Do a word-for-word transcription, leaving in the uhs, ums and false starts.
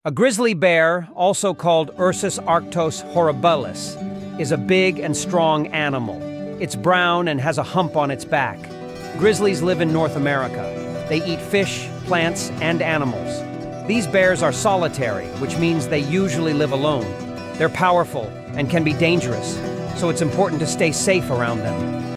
A grizzly bear, also called Ursus arctos horribilis, is a big and strong animal. It's brown and has a hump on its back. Grizzlies live in North America. They eat fish, plants, and animals. These bears are solitary, which means they usually live alone. They're powerful and can be dangerous, so it's important to stay safe around them.